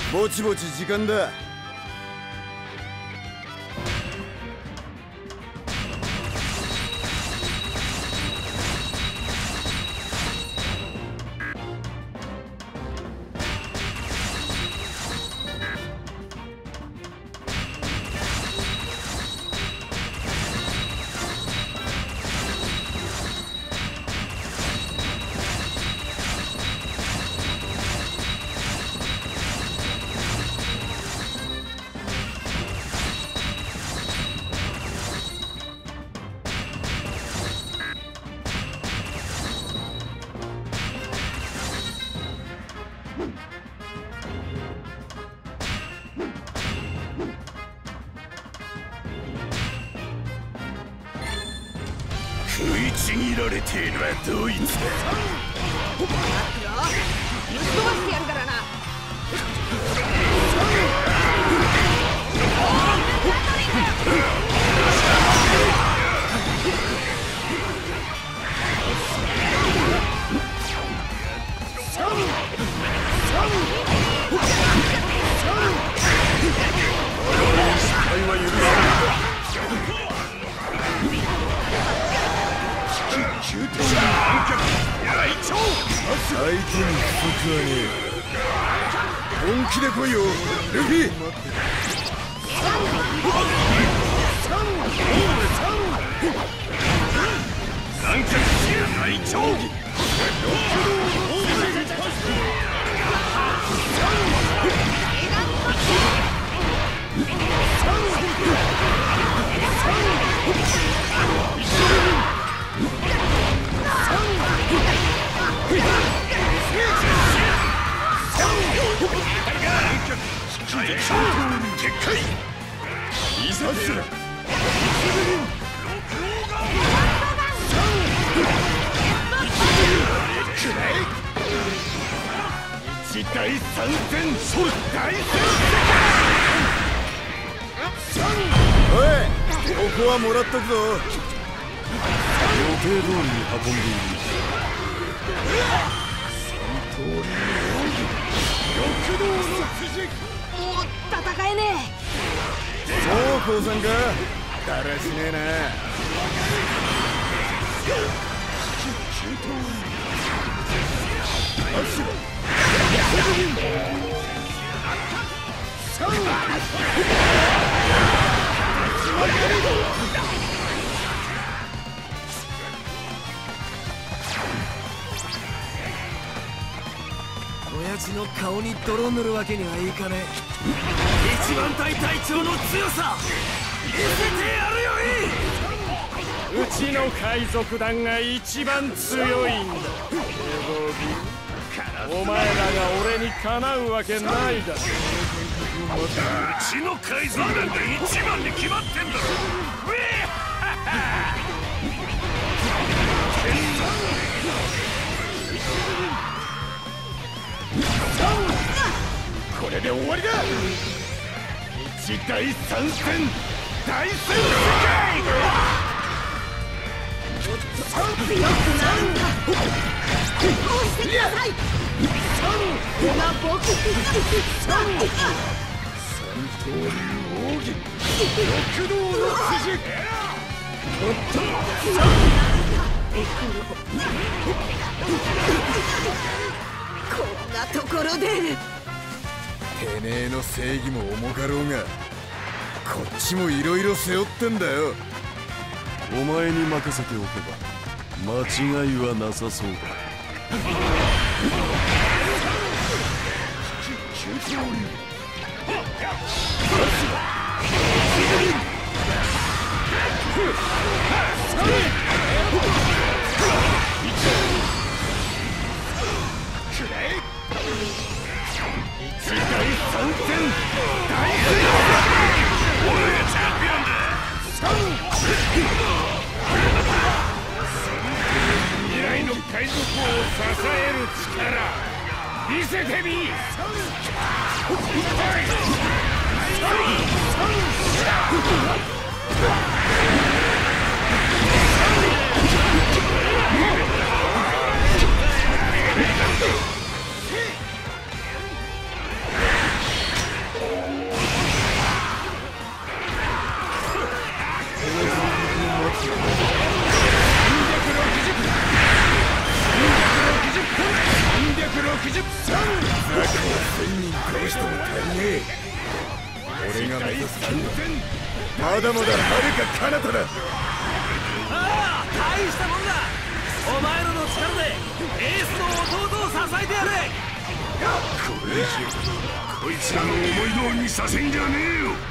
ぼちぼち時間だ。 食いちぎられているのはどいつだ。 ぶっ飛ばしてやるからな。 相手に不足はねえ。本気で来いよルフィ。 南極大長儀一大三戦ソル大戦おい、ここはもらっとくぞ。 予定通りに運んでいる。三通りの欲動の筋。 もう戦えねそう降参か。だらしねえな。 親父の顔に泥塗るわけにはいかねえ。一番隊隊長の強さ見せてやるよい。 うちの海賊団が一番強いんだ。お前らが俺にかなうわけないだろ。 うちの海賊団が一番に決まってんだろ。これで終わりだ。一大三戦大戦世界。 強くなんだ。こうしてください。今僕三刀流奥義六道の筋。 こんなところで。 てめえの正義も重かろうがこっちもいろいろ背負ってんだよ。 お前に任せておけば間違いはなさそうだ。一大三戦大戦。俺がチャンピオンだ。未来の海賊王を支える力見せてみ。 人倒しても足りねえ。俺が目指す剣はまだまだ遥か彼方だ。 ああ、大したもんだ。お前らの力でエースの弟を支えてやれ。 これ以上こいつらの思い通りにさせんじゃねえよ。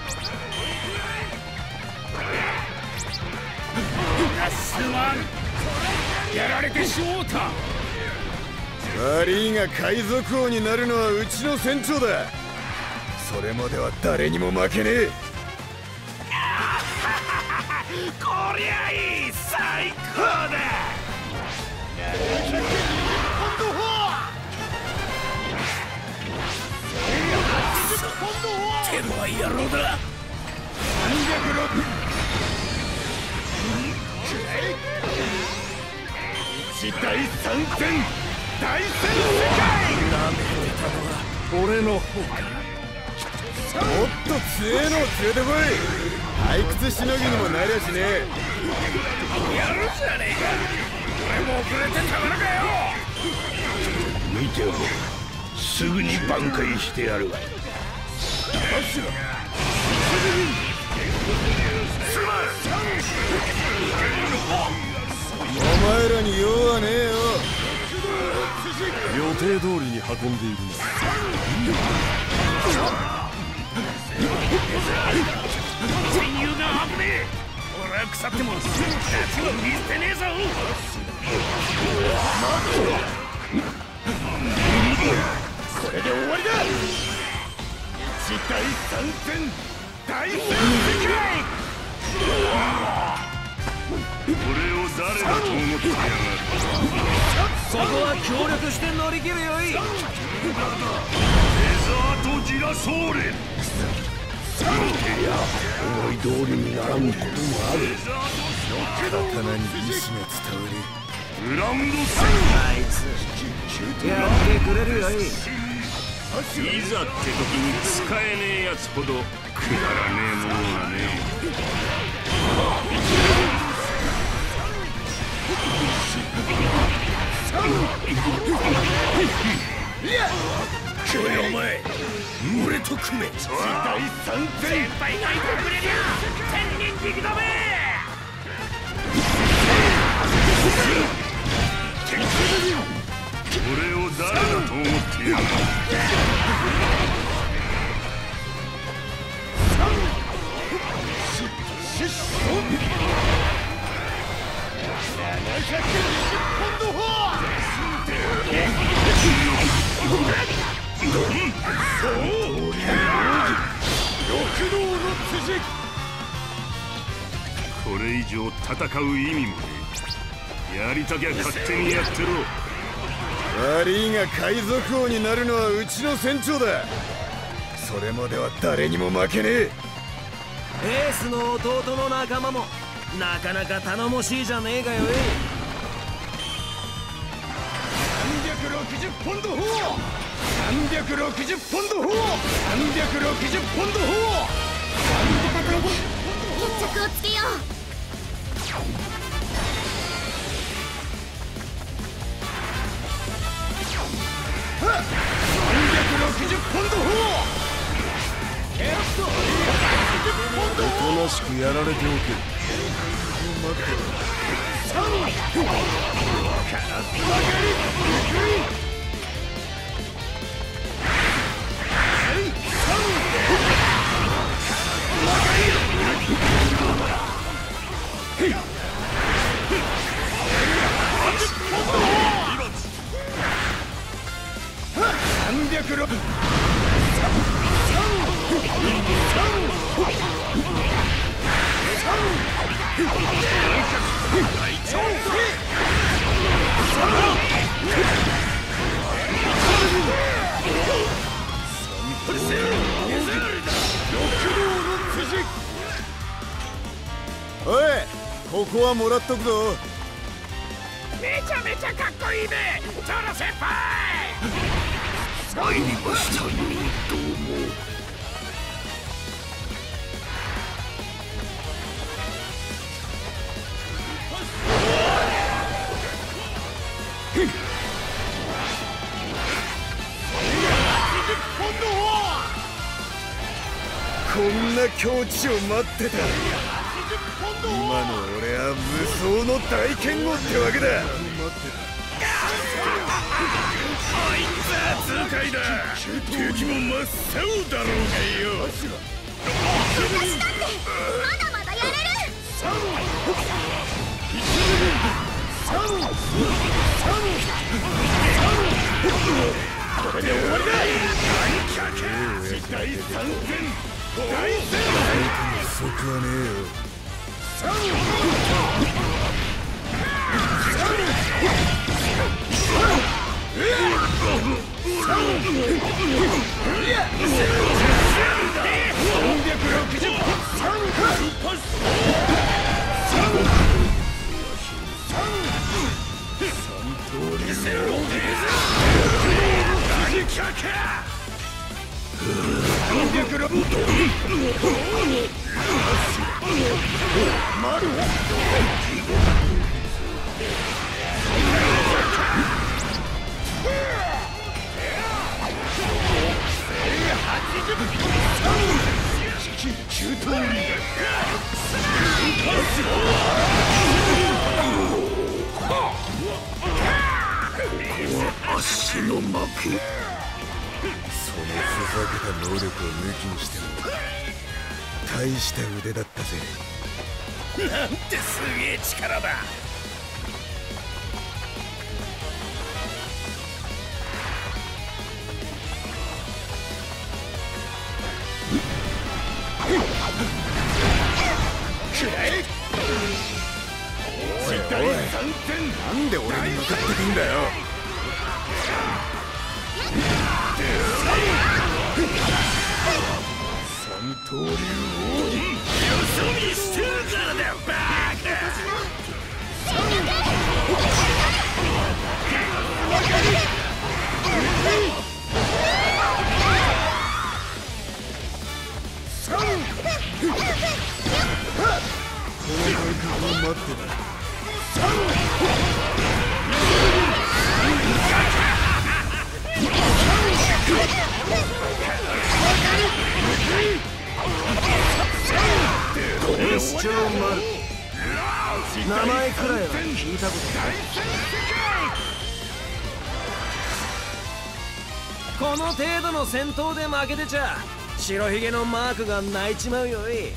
すまん、やられてしもうた。 悪いが海賊王になるのはうちの船長だ。それまでは誰にも負けねえ。 こりゃいい、最高だ。手前野郎だ。一大三戦大戦世界。 なめてたのは俺の方か。 もっと強えのを連れてこい。退屈しのぎにもなりゃしねえ。 やるじゃねえか。俺も遅れてたまるかよ。見ておれ、すぐに挽回してやるわ。 お前らに用はねえよ。 予定通りに運んでいる戦友が危ねえ。俺は腐っても夏は見捨てねえぞ。これで終わりだ。一大三戦大戦世界。俺を誰だと思ってやがる。 そこは協力して乗り切るよい。 デザートジラソーレ。思い通りにならんこともある。 刀に意志が伝わる。 グランドセあいつやってくれるよい。 いざって時に使えねえやつほどくだらねえものがねえ。おいお前、俺と組め。第三戦先輩がいてくれりゃ千人力だべ。俺を誰だと思っている。これ以上戦う意味もねえ。やりたきゃ勝手にやってろ。 悪いが海賊王になるのはうちの船長だ。それまでは誰にも負けねえ。 エースの弟の仲間もなかなか頼もしいじゃねえかよい。 360ポンド砲、360ポンド砲、360ポンド砲。 戦いで決着をつけよう。 360ポンド砲。 おとなしくやられておけ。 おい、ここはもらっとくぞ。 めちゃめちゃかっこいいね、トロ先輩。参りましたね、どうも。 こんな境地を待ってた。今の俺は無双の大剣豪ってわけだ。 あいつは痛快だ。敵も真っ青だろうがよ。 私だってまだまだやれる。 これで終わりだ。第3戦大戦不足はねえよ。 足の負け。 そのふざけた能力を抜きにしても大した腕だったぜ。 なんてすげえ力だ。 おいおい、なんで俺に向かってくんだよ。三刀流奥義、 よそ見してるからだよバカ。 この感覚を待ってた。 天使長丸、名前くらいは聞いたことない。この程度の戦闘で負けてちゃ白ひげのマークが泣いちまうよい。